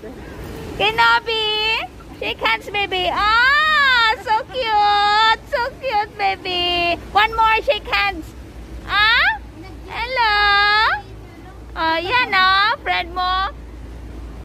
Kenobi! Shake hands, baby. Ah, so cute. So cute, baby. One more, shake hands. Ah? Hello? Oh, yan, oh. Friend mo.